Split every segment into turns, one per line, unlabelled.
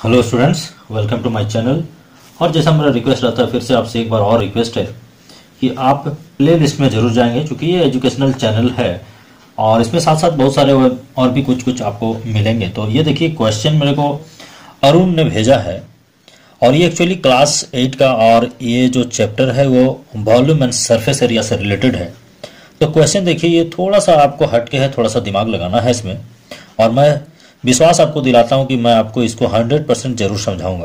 Hello students, welcome to my channel. और जैसा मेरा रिक्वेस्ट रहता है, फिर से आपसे एक बार और रिक्वेस्ट है कि आप प्ले लिस्ट में जरूर जाएंगे, क्योंकि ये एजुकेशनल चैनल है और इसमें साथ साथ बहुत सारे और भी कुछ आपको मिलेंगे। तो ये देखिए, क्वेश्चन मेरे को अरुण ने भेजा है और ये एक्चुअली क्लास 8 का, और ये जो चैप्टर है वो वॉल्यूम एंड सरफेस एरिया से रिलेटेड है। तो क्वेश्चन देखिए, ये थोड़ा सा आपको हटके है, थोड़ा सा दिमाग लगाना है इसमें, और मैं विश्वास आपको दिलाता हूं कि मैं आपको इसको 100% जरूर समझाऊंगा।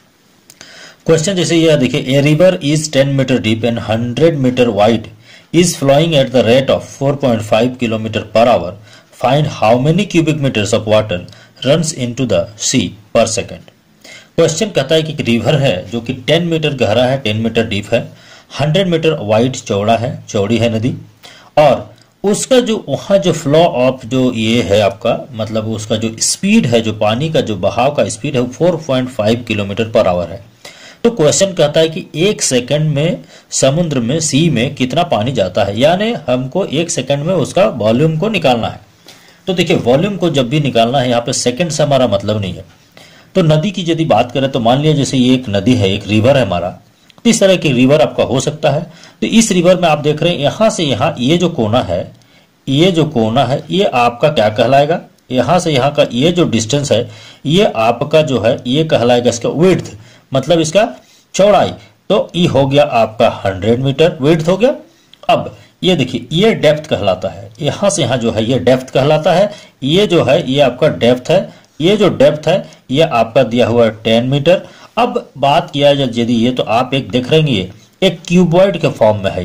क्वेश्चन जैसे ये देखिए, a river is 10 metre deep and 100 metre wide is flowing at the rate of 4.5 kilometre per hour. Find how many cubic metres of water runs into the sea per second. Question कहता है कि एक river है जो कि 10 metre गहरा है, 10 metre deep है, 100 मीटर वाइड चौड़ा है, चौड़ी है नदी, और उसका जो वहाँ जो फ्लो ऑफ जो ये है आपका, मतलब उसका जो स्पीड है, जो पानी का जो बहाव का स्पीड है, 4.5 किलोमीटर पर आवर है। तो क्वेश्चन कहता है कि एक सेकंड में समुद्र में, सी में कितना पानी जाता है, यानी हमको एक सेकंड में उसका वॉल्यूम को निकालना है। तो देखिए, वॉल्यूम को जब भी निकालना है, यहाँ पे सेकंड से हमारा मतलब नहीं है। तो नदी की यदि बात करें तो मान लिया जैसे ये एक नदी है, एक रिवर है हमारा, तो इस तरह की रिवर आपका हो सकता है। तो इस रिवर में आप देख रहे हैं यहां से यहां ये जो कोना है, ये जो कोना है, ये आपका क्या कहलाएगा, यहां से यहां का ये जो डिस्टेंस है, ये आपका जो है ये कहलाएगा इसका विड्थ, मतलब इसका चौड़ाई। तो ये हो गया आपका 100 मीटर विड्थ हो गया। अब ये देखिए, ये डेप्थ कहलाता है, यहां से यहां जो है ये डेप्थ कहलाता है। ये जो है ये आपका डेप्थ है, ये जो डेप्थ है ये आपका दिया हुआ है 10 मीटर। अब बात किया जाए यदि ये, तो आप एक देख रहे हैं, ये एक क्यूबॉइड के फॉर्म में है,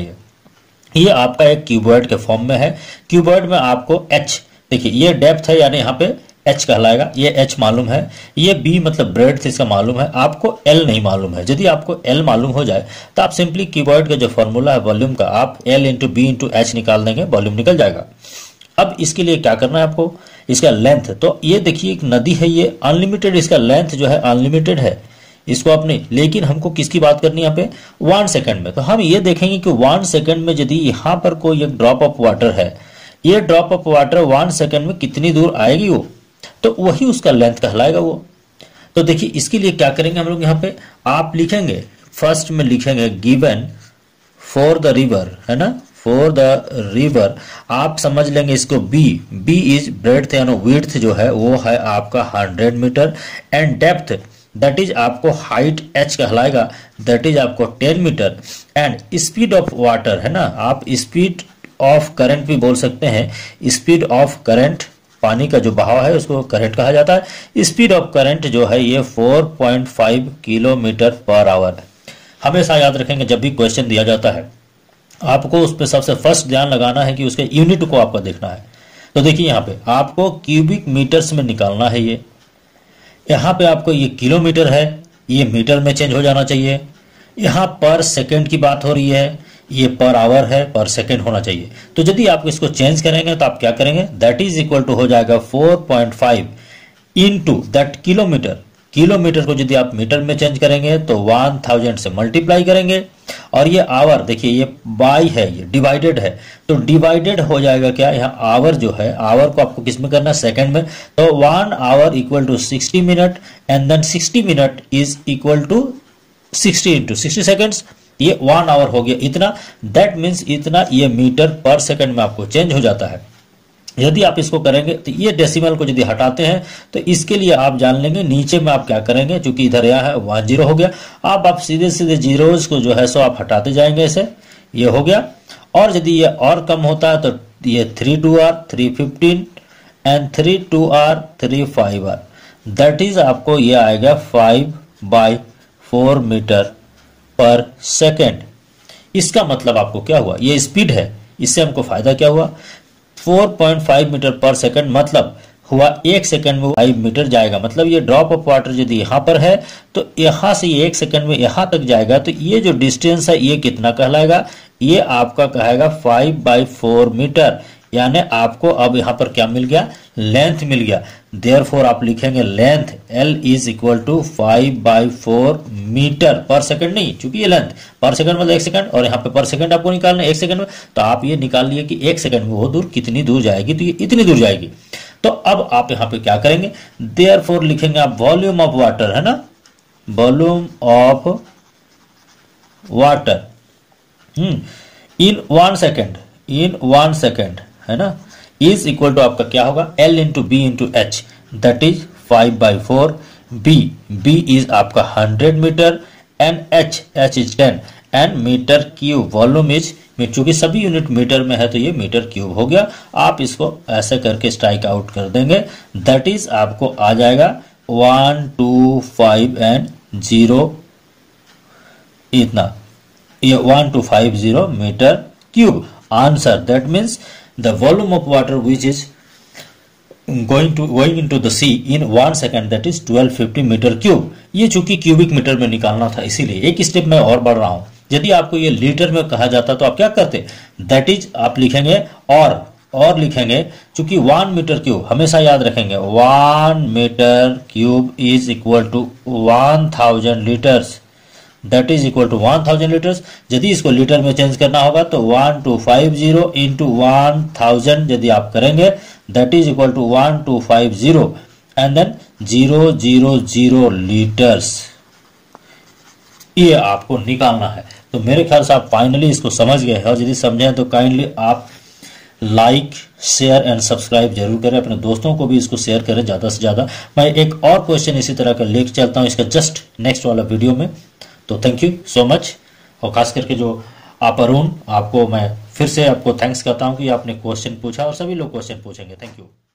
ये आपका एक क्यूबॉइड के फॉर्म में है। क्यूबॉइड में आपको एच, देखिए ये डेप्थ है, यानी यहाँ पे एच कहलाएगा, ये एच मालूम है, ये बी मतलब ब्रेड्थ इसका मालूम है, आपको एल नहीं मालूम है। यदि आपको एल मालूम हो जाए तो आप सिंपली क्यूबॉइड का जो फॉर्मूला है वॉल्यूम का, आप L into B into H निकाल देंगे, वॉल्यूम निकल जाएगा। अब इसके लिए क्या करना है आपको, इसका लेंथ, तो ये देखिए एक नदी है, ये अनलिमिटेड, इसका लेंथ जो है अनलिमिटेड है, इसको आपने, लेकिन हमको किसकी बात करनी है यहाँ पे, 1 सेकंड में। तो हम ये देखेंगे कि 1 सेकंड में यदि यहाँ पर कोई एक ड्रॉप ऑफ वाटर है, ये ड्रॉप ऑफ वाटर 1 सेकंड में कितनी दूर आएगी वो, तो वही उसका लेंथ कहलाएगा वो। तो देखिए इसके लिए क्या करेंगे हम लोग, यहाँ पे आप लिखेंगे, फर्स्ट में लिखेंगे गिवन फॉर द रिवर, है ना, फॉर द रिवर, आप समझ लेंगे इसको बी इज ब्रेड्थ यानी विड्थ जो है वो है आपका 100 metre, and depth that is आपको हाइट एच कहलाएगा, दैट इज आपको 10 metre, and speed of water, है ना, आप स्पीड ऑफ करंट भी बोल सकते हैं, स्पीड ऑफ करंट, पानी का जो बहाव है उसको करंट कहा जाता है। स्पीड ऑफ करंट जो है ये 4.5 किलोमीटर पर आवर है। हमेशा याद रखेंगे, जब भी क्वेश्चन दिया जाता है आपको उस पर सबसे फर्स्ट ध्यान लगाना है कि उसके यूनिट को आपको देखना है। तो देखिए यहाँ पे आपको क्यूबिक मीटर्स में निकालना है, ये यहाँ पे आपको ये किलोमीटर है, ये मीटर में चेंज हो जाना चाहिए। यहाँ पर सेकंड की बात हो रही है, ये पर आवर है, पर सेकंड होना चाहिए। तो यदि आप इसको चेंज करेंगे तो आप क्या करेंगे, दैट इज इक्वल टू हो जाएगा 4.5 इंटू दैट किलोमीटर। किलोमीटर को यदि आप मीटर में चेंज करेंगे तो 1000 से मल्टीप्लाई करेंगे, और ये आवर देखिए ये बाई है, ये डिवाइडेड है, तो डिवाइडेड हो जाएगा क्या, यहाँ आवर जो है, आवर को आपको किस में करना है, सेकंड में। तो 1 hour equal to 60 minute, and then 60 minute is equal to 60 into 60 seconds, ये 1 आवर हो गया इतना। दैट मीन्स इतना ये मीटर पर सेकंड में आपको चेंज हो जाता है। यदि आप इसको करेंगे तो ये डेसिमल को यदि हटाते हैं तो इसके लिए आप जान लेंगे, नीचे में आप क्या करेंगे, चूंकि इधर यह है 1 0 हो गया, आप सीधे सीधे जीरोज को जो है सो आप हटाते जाएंगे, ऐसे ये हो गया। और यदि ये और कम होता है तो ये 3 2 R 315 and 3 2 R 3 5 R, that is आपको ये आएगा 5/4 मीटर पर सेकेंड। इसका मतलब आपको क्या हुआ, ये स्पीड है, इससे हमको फायदा क्या हुआ, 4.5 मीटर पर सेकंड, मतलब हुआ एक सेकंड में 5 मीटर जाएगा। मतलब ये ड्रॉप ऑफ वाटर यदि यहाँ पर है तो यहाँ से ये एक सेकंड में यहाँ तक जाएगा, तो ये जो डिस्टेंस है ये कितना कहलाएगा, ये आपका कहेगा 5/4 मीटर, यानी आपको अब यहाँ पर क्या मिल गया, लेंथ मिल गया। देयरफॉर आप लिखेंगे length L is equal to 5/4 metre per second, नहीं चूंकि ये लेंथ पर सेकंड मतलब 1 सेकंड, और यहाँ पे पर सेकंड आपको निकालना है 1 सेकंड में, तो आप ये निकाल लिए कि 1 सेकंड में वो दूर कितनी दूर जाएगी, तो ये इतनी दूर जाएगी। तो अब आप यहां पे क्या करेंगे, देयरफॉर लिखेंगे आप वॉल्यूम ऑफ वाटर, है ना, volume of water in 1 second, है ना, इज इक्वल टू आपका क्या होगा, L into B into H, that is 5/4। B is आपका 100 metre and H is 10 and metre cube, volume is, चूंकि सभी यूनिट मीटर में है तो ये मीटर क्यूब हो गया। आप इसको ऐसे करके स्ट्राइक आउट कर देंगे, दैट इज आपको आ जाएगा 1, 2, 5 एंड 0, इतना, ये 1250 metre cube answer. That means the volume of water which is going into the sea in 1 second, that is 1250 metre cube. ये चूंकि क्यूबिक मीटर में निकालना था इसीलिए एक स्टेप में और बढ़ रहा हूं। यदि आपको ये लीटर में कहा जाता तो आप क्या करते, दैट इज आप लिखेंगे और लिखेंगे, चूंकि 1 मीटर क्यूब हमेशा याद रखेंगे, 1 metre cube is equal to 1000 litres, that is equal to 1000 litres. यदि इसको लीटर में चेंज करना होगा तो 1250 इंटू 1000 यदि आप करेंगे, that is equal to 1250 and then 000 litres, ये आपको निकालना है। तो मेरे ख्याल से आप फाइनली इसको समझ गए हैं, और यदि समझे तो काइंडली आप लाइक, शेयर एंड सब्सक्राइब जरूर करें, अपने दोस्तों को भी इसको शेयर करें ज्यादा से ज्यादा। मैं एक और क्वेश्चन इसी तरह का लेकर चलता हूं इसका जस्ट नेक्स्ट वाला वीडियो में। तो थैंक यू सो मच, और खास करके जो आप अरुण, आपको मैं फिर से आपको थैंक्स करता हूं कि आपने क्वेश्चन पूछा, और सभी लोग क्वेश्चन पूछेंगे। Thank you.